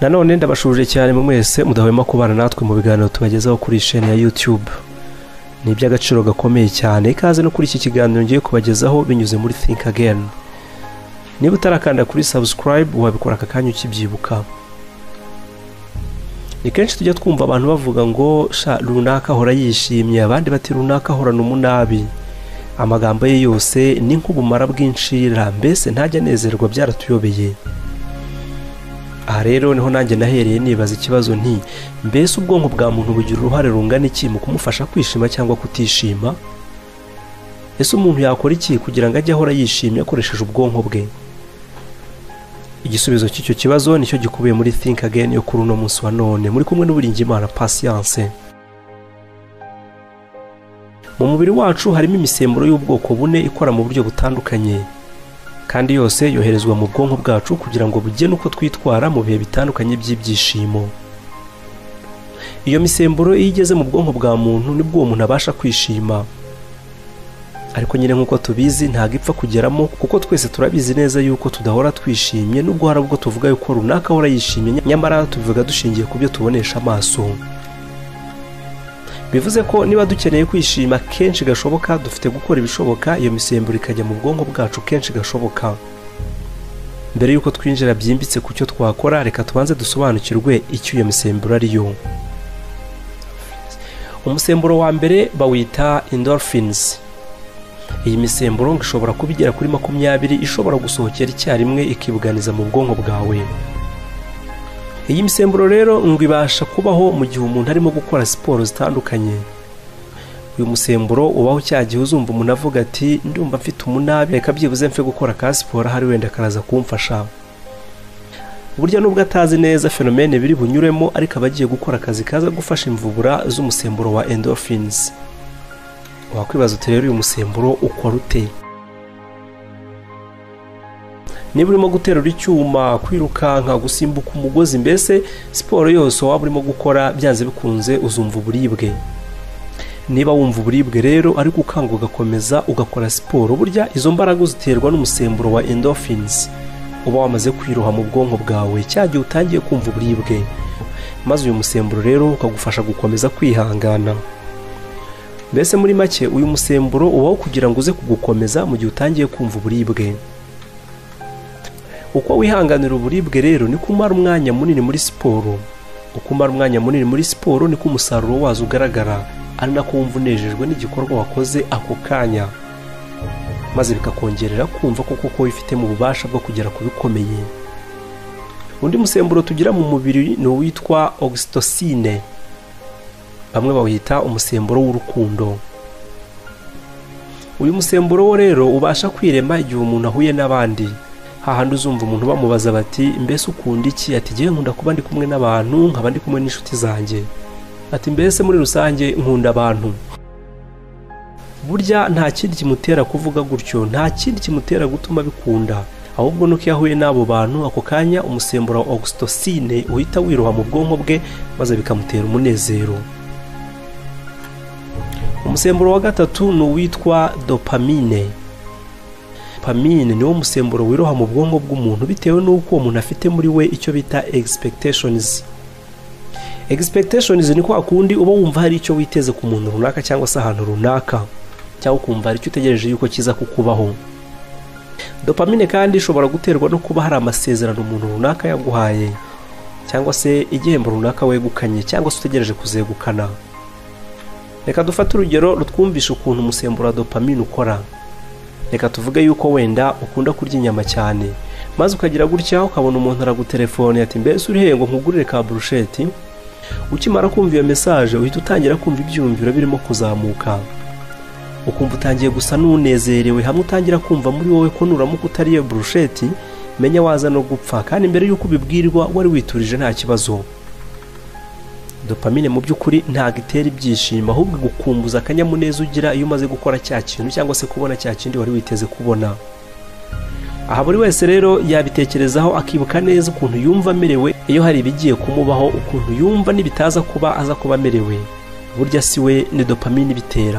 nanone ndabashuje cyane mu mwese mudahwema kubana natwe mu biganiro tubagezaho kuri chaîne ya YouTube. Ni iby'agaciro gakomeye cyane ikaze no kuri iki kiganiro ngiye kubagezaho binyuze muri Think Again. Niba utarakanda kuri subscribe wabikora akanya ukibyibuka. Ni kenshi tujya twumva abantu bavuga ngo sha runaka ahora yishimye, abandi bati runaka ahorana umunabi. Amagambo ye yose ni nk'ubumara bw'inshira, mbese ntajya nezerwa, byaratuyobeye. Aha rero niho nanjye nahereye nibaza ikibazo nti mbese ubwonko bwa muntu bugira uruhare rungana iki mu kumufasha kwishima cyangwa kutishima? Ese umuntu yakora iki kugira ngo ajye ahora yishimye akoresheje ubwonko bwe? Igisubizo cy'icyo kibazo nicyo gikubiye muri Think Again yo kuri uno munsi wa none, muri kumwe n'Uwiringiyimana.P. Mu mubiri wacu harimo imisemburo y'ubwoko bune ikora mu buryo butandukanye, kandi yose yoherezwa mu bwonko bwacu kugira ngo bugene uko twitwara mu bihe bitandukanye by'ibyishimo. Iyo misemburo iyo igeze mu bwonko bwa muntu nibwo uwo muntu abasha kwishima. Ariko nyine nk'uko tubizi ntabwo ipfa kugeramo, kuko twese turabizi neza yuko tudahora twishimye, nubwo hari ubwo tuvuga yuko runaka ahora yishimye, nyamara tubivuga dushingiye ku byo tubonesha amaso. Bivuze ko niba dukeneye kwishima kenshi gashoboka, dufite gukora ibishoboka iyo misemburo ikajya mu bwonko bwacu kenshi gashoboka. Mbere yuko twinjira byimbitse ku cyo twakora, reka tubanze dusobanukirwe icyo iyo misemburo ari yo. Umusemburo wa mbere bawita endorphins. Iyi misemburo ishobora kuba igera kuri 20 ishobora gusohokera icyarimwe ikibuganiza mu bwonko bwawe. Iyi misemburo rero ngo ibasha kubaho mu gihe umuntu arimo gukora siporo zitandukanye. Uyu musemburo ubaho cyagihe uzumva umuntu avuga ati ndumva mfite umunabi, reka byibuze mfe gukora ka siporo hari wenda karaza kumfasha. Burya nubwo atazi neza fenomene biri bunyuremo, ariko abagiye gukora akazi kaza gufasha imvubura z'umusemburo wa endorphins. Wakwibaza uti rero uyu musemburo ukora ute? Niba urimo guterura icyuma, kwirukanka, gusimbuka umugozi, mbese siporo yose waba urimo gukora byanze bikunze uzumva uburibwe. Niba wumva uburibwe rero ariko ukanga ugakomeza ugakora siporo, burya izo mbaraga ziterwa n'umusemburo wa endorphins uba wamaze kwiroha mu bwonko bwawe cyagihe utangiye kumva uburibwe, maze uyu musemburo rero ukagufasha gukomeza kwihangana. Mbese muri make uyu musemburo ubaho kugira ngo uze kugukomeza mu gihe utangiye kumva uburibwe. Uko wihanganira uburibwe rero ni kumara umwanya munini muri siporo. Uko umara umwanya munini muri siporo niko umusaruro wazo ugaragara, ari nako wumva unejejwe n'igikorwa wakoze ako kanya, maze bikakongerera kumva koko wifite mu bubasha bwo kugera ku bikomeye. Undi musemburo tugira mu mubiri ni uwitwa oxytocin. Bamwe bawita umusemburo w'urukundo. Uyu musemburo wo rero ubasha kwirema igihe umuntu ahuye n'abandi. Hahandi uzumva umuntu bamubaza bati mbese ukunda iki? Ati ngiye nkunda kuba ndi kumwe n'abantu, nkaba ndi kumwe n'inshuti zanjye. Ati mbese muri rusange nkunda abantu. Burya nta kindi kimutera kuvuga gutyo, nta kindi kimutera gutuma bikunda, ahubwo nuko yahuye n'abo bantu ako kanya umusemburo wa oxytocin uhita wiroha mu bwonko bwe, maze bikamutera umunezero. Umusemburo wa gatatu ni uwitwa dopamine. Dopamine ni wo musemburo wiroha mu bwonko bw'umuntu bitewe n'uko uwo muntu afite muri we icyo bita expectations. Expectations ni kwa kundi uba wumva hari icyo witeze ku muntu runaka cyangwa se ahantu runaka, cyangwa ukumva hari icyo utegereje yuko kiza kukubaho. Dopamine kandi ishobora guterwa no kuba hari amasezerano umuntu runaka yaguhaye, cyangwa se igihembo runaka wegukanye cyangwa se utegereje kuzegukana. Reka dufate urugero rutwumvisha ukuntu umusemburo wa dopamine ukora. Reka tuvuge yuko wenda ukunda kurya inyama cyane, maze ukagira gutya ukabona umuntu aragutelefone ati mbese uri he ngo nkugurire ka brusheti. Ukimara kumva iyo message uhita utangira kumva ibyumviro birimo kuzamuka, ukumva utangiye gusa n'unezerewe, hamwe utangira kumva muri wowe ko nuramuka utariye brusheti menya waza no gupfa, kandi mbere yuko ubibwirwa wari witurije nta kibazo. Dopamine mu by'ukuri ntabwo itera ibyishimo, ahubwo gukumbuza akanyamuneza ugira iyo umaze gukora cya kintu cyangwa se kubona cya kindi wari witeze kubona. Aha buri wese rero yabitekerezaho akibuka neza ukuntu yumva amerewe iyo hari ibigiye kumubaho, ukuntu yumva nibitaza kuba aza kuba amerewe. Burya si we ni dopamine ibitera.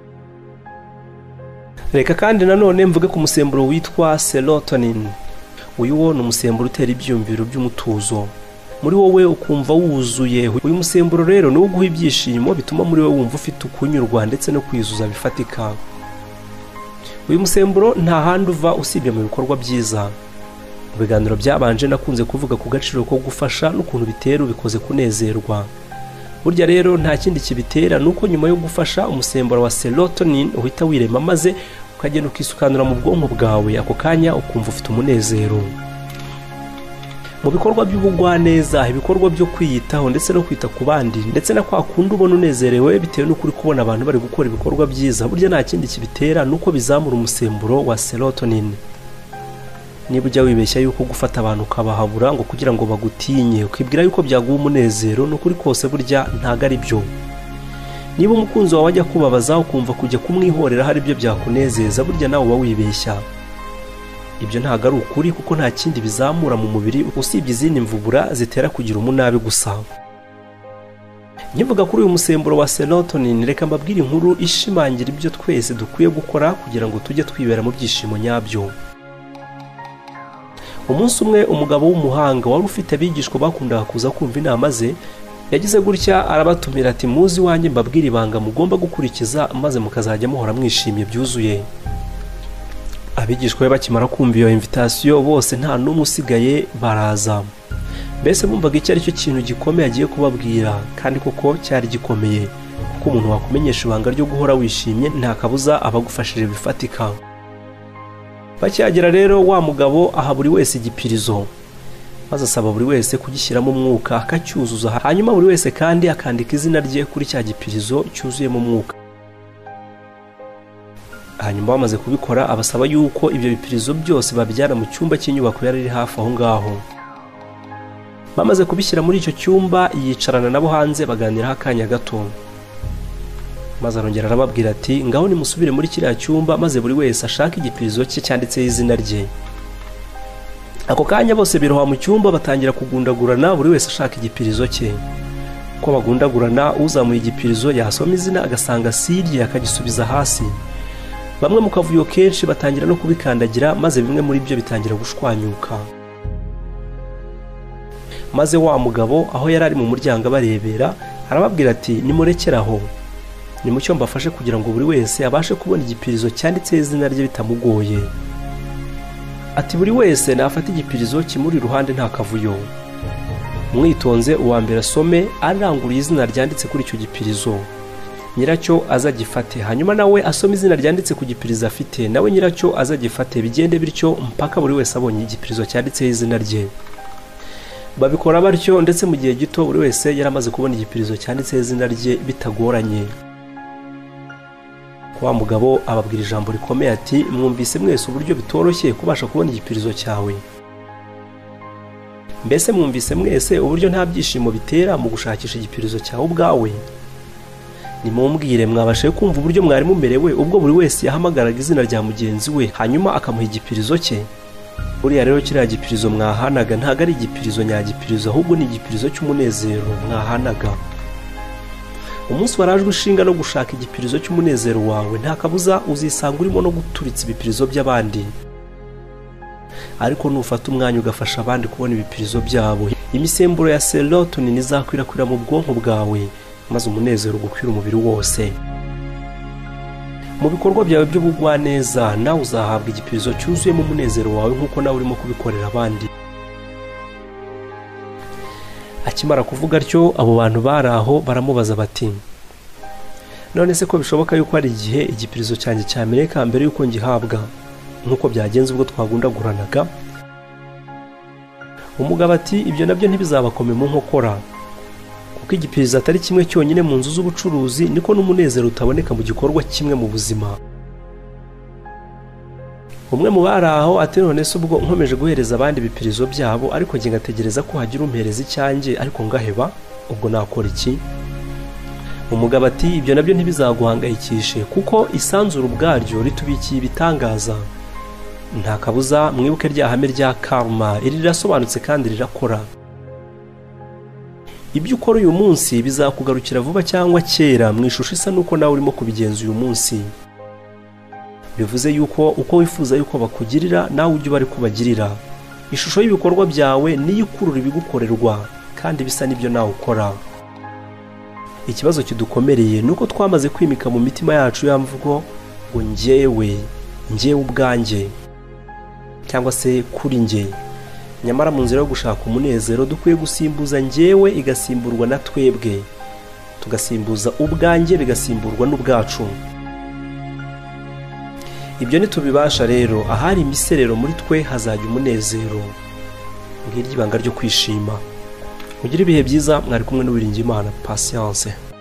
Reka kandi nanone mvuge ku musemburo witwa serotonin. uyu wo ni umusemburo utera ibyiyumviro by'umutuzo muri wowe ukumva wuzuye. Uyu musemburo rero ni uguha ibyishimo bituma muri wowe wumva ufite ukunyurwa ndetse no kwizuza bifatika. Uyu musemburo nta handi uva usibye mu bikorwa byiza. Mu biganiro byabanje nakunze kuvuga ku gaciro ko gufasha n'ukuntu bitera ubikoze kunezerwa. Burya rero nta kindi kibitera nuko nyuma yo gufasha umusemburo wa serotonin uhita wirema maze ukagenda ukisukanura mu bwonko bwawe, ako kanya ukumva ufite umunezero. Mu bikorwa by'ubugwaneza, ibikorwa byo kwiyitaho ndetse no kwita ku bandi ndetse na kwa kundi ubona unezerewe bitewe n'ukuri kubona abantu bari gukora ibikorwa byiza, burya nta kindi kibitera nuko bizamura umusemburo wa serotonin. Niba ujya wibeshya yuko gufata abantu ukabahabura ngo kugira ngo bagutinye ukibwira yuko byaguha umunezero, n'ukuri kose burya ntago ari byo. Niba umukunzi wawe ajya kubabaza ukumva kujya kumwihorera hari ibyo byakunezeza, burya nawe uba wibeshya. Ibyo ntago ari ukuri kuko nta kindi bizamura mu mubiri usibye izindi mvubura zitera kugira umunabi gusa. Nkivuga kuri uyu musemburo wa serotonin, reka mbabwire inkuru ishimangira ibyo twese dukwiye gukora kugira ngo tujye twibera mu byishimo nyabyo. Umunsi umwe umugabo w'umuhanga wari ufite abigishwa bakundaga kuza kumva inama ze, yagize gutya arabatumira ati muzi wanjye mbabwire ibanga mugomba gukurikiza maze mukazajya muhora mwishimye byuzuye. Abigishwa be bakimara kumva iyo invitation bose nta n'umwe usigaye baraza. Mbese bumvaga icyo ari cyo kintu gikomeye agiye kubabwira, kandi koko cyari gikomeye kuko umuntu wakumenyesha ibanga ryo guhora wishimye nta kabuza abagufashije bifatika. Bakihagera rero wa mugabo aha buri wese igipirizo, maze asaba buri wese kugishyiramo umwuka akacyuzuza, hanyuma buri wese kandi akandika izina rye kuri cya gipirizo cyuzuyemo umwuka. Hanyuma bamaze kubikora abasaba yuko ibyo bipirizo byose babijyana mu cyumba cy'inyubako yari iri hafi aho ngaho. Bamaze kubishyira muri icyo cyumba yicarana nabo hanze baganiraho akanya gato, maze arongera arababwira ati ngaho nimusubire muri kiriya cyumba maze buri wese ashaka igipirizo cye cyanditseho izina rye. Ako kanya bose biroha mu cyumba batangira kugundagurana buri wese ashaka igipirizo cye. Uko bagundagurana uzamuye igipirizo yasoma izina agasanga si irye akagisubiza hasi. Bamwe mu kavuyo kenshi batangira no kubikandagira maze bimwe muri byo bitangira gushwanyuka. Maze wa mugabo aho yari ari mu muryango abarebera arababwira ati nimurekeraho, nimucyo mbafashe kugira ngo buri wese abashe kubona igipirizo cyanditseho izina rye bitamugoye. Ati buri wese nafata igipirizo kimuri iruhande nta kavuyo. Mwitonze uwa mbere asome aranguriye izina ryanditse kuri icyo gipirizo, nyiracyo azagifate, hanyuma nawe asome izina ryanditse ku gipirizo afite, nawe nyiracyo azagifate, bigende bityo mpaka buri wese abonye igipirizo cyanditseho izina rye. Babikora batyo ndetse mu gihe gito buri wese yaramaze kubona igipirizo cyanditseho izina rye bitagoranye. Wa mugabo ababwira ijambo rikomeye ati mwumvise mwese uburyo bitoroshye kubasha kubona igipirizo cyawe. Mbese mwumvise mwese uburyo nta byishimo bitera mu gushakisha igipirizo cyawe ubwawe. Nimumbwire mwabashe kumva uburyo mwari mumerewe ubwo buri wese yahamagaraga izina rya mugenzi we hanyuma akamuha igipirizo cye. Buriya rero kiriya gipirizo mwahanaga ntago ari igipirizo nyagipirizo, ahubwo ni igipirizo cy'umunezero mwahanaga. Umunsi warajwe ishinga no gushaka igipirizo cy'umunezero wawe, nta kabuza uzisanga urimo no guturitsa ibipirizo by'abandi. Ariko nufata umwanya ugafasha abandi kubona ibipirizo byabo, imisemburo ya serotonin izakwirakwira mu bwonko bwawe maze umunezero ugukwira umubiri wose. Mu bikorwa byawe by'ubugwaneza nawe uzahabwa igipirizo cyuzuyemo umunezero wawe nk'uko nawe urimo kubikorera abandi. Akimara kuvuga atyo abo bantu bari aho baramubaza bati none se ko bishoboka yuko hari igihe igipirizo cyanjye cyameneka mbere yuko ngihabwa nk'uko byagenze ubwo twagundaguranaga? Umugabo ati ibyo nabyo ntibizabakome mu nkokora, kuko igipirizo atari kimwe cyonyine mu nzu z'ubucuruzi, niko n'umunezero utaboneka mu gikorwa kimwe mu buzima. Umwe mu bari aho ati none se ubwo nkomeje guhereza abandi ibipirizo byabo ariko njye ngategereza ko hagira umpereza icyanjye ariko ngaheba, ubwo nakora iki? Umugabo ati ibyo nabyo ntibizaguhangayikishe kuko isanzura ubwaryo ritubikiye ibitangaza. Nta kabuza mwibuke rya hame rya karma, iri rirasobanutse kandi rirakora. Ibyo ukora uyu munsi bizakugarukira vuba cyangwa kera mu ishusho isa nuko nawe urimo kubigenza uyu munsi. Bivuze yuko uko wifuza yuko bakugirira nawe ujye bari kubagirira. ishusho y'ibikorwa byawe niyo ikurura ibigukorerwa kandi bisa n'ibyo nawe ukora. Ikibazo kidukomereye nuko twamaze kwimika mu mitima yacu ya mvugo ngo njyewe ubwanjye cyangwa se kuri njye. Nyamara mu nzira yo gushaka umunezero dukwiye gusimbuza njyewe igasimburwa na twebwe, tugasimbuza ubwanjye bigasimburwa n'ubwacu. Ibyo nitubibasha rero, ahari imiserero muri twe hazajya umunezero. Ngiryo ibanga ryo kwishima. Mugire ibihe byiza, mwari kumwe n'Uwiringiyimana. Patience.